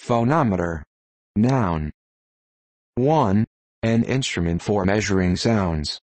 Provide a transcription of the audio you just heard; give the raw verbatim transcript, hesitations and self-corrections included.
Phonometer. Noun. one. An instrument for measuring sounds.